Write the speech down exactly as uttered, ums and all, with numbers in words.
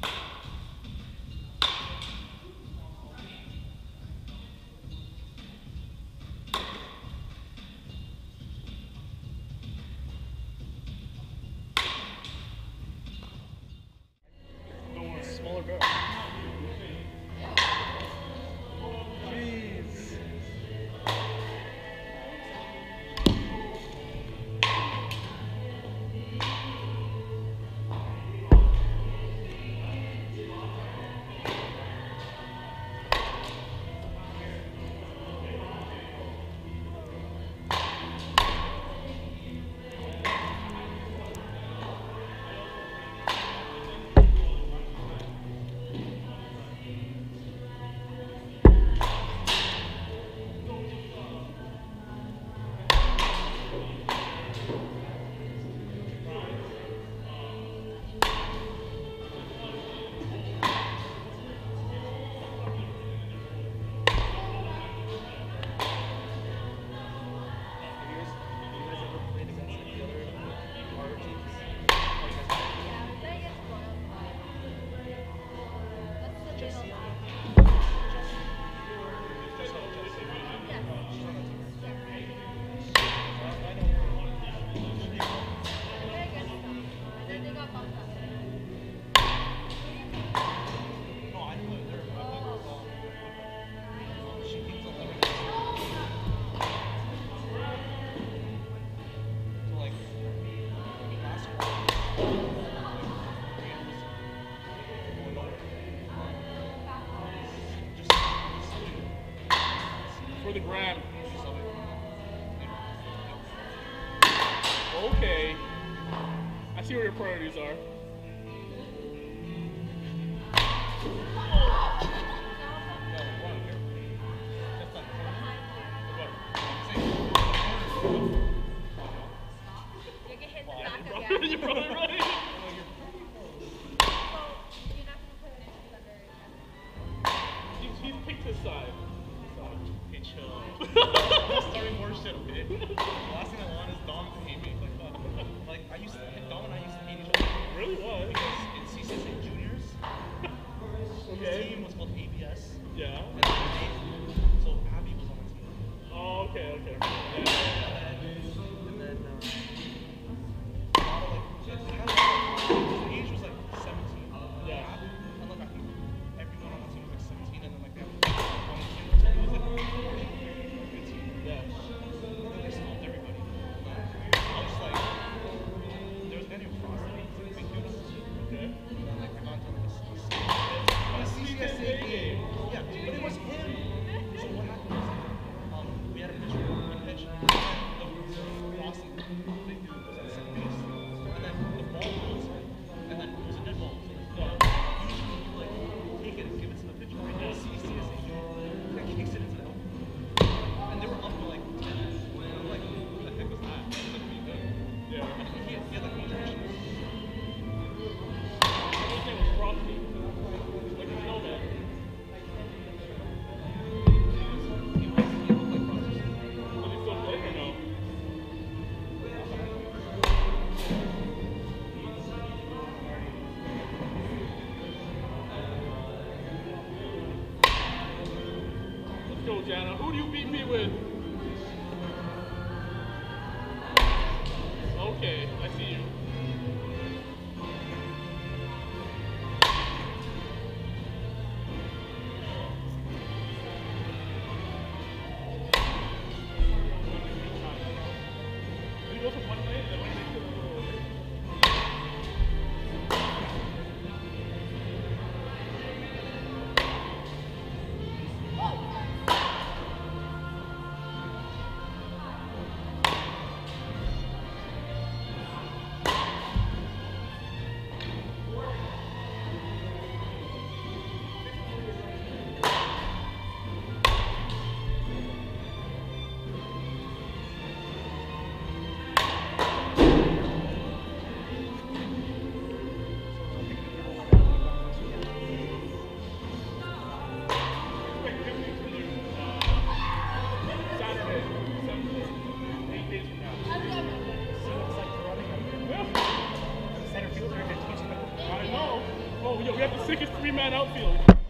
Smaller barrel. Jeez. For the gram. Okay. I see where your priorities are. You're probably right. He's, he's picked his side. Hey, chill. I'm starting more shit, okay? The last thing I want is Dom to hate me. Like, uh, like I used to, Dom and I used to hate each other. Really? Why? Because in C C S A juniors, Okay. his team was called A B S. Yeah. And then they, so Abby was on the team. Oh, okay, okay. Yeah. And then, uh, a lot of, like, it had a lot of, his age was like seventeen. Yeah. Abby, and like I think everyone on the team was like seventeen, and then like they had on the team was like, it was like a good team. Yeah. And they stopped everybody. I was just like, there was Daniel Frost, and he's like a big dude. Okay. And then like I got into like a C C S A, a C C S A game. Yeah, but it was him. So what happened was, um, we had a pitcher, a pitch, and the Frosty, the big dude, was at second base. And then the ball goes, and then it was a dead ball. So usually you like take it and give it to the pitcher. Right? The C C S A dude that kicks it into the outfield. And they were up to like ten. And I'm like, who the heck was that? That was like pretty good. Yeah. And he had, he had like major issues. His name was Frosty. Like a snowman. He was, he looked like Frosty. Does he still play or no? Let's go, Jana. Who do you beat me with? Okay, I see you. Did he go from one way and then one way to the other way? got the sickest three-man outfield.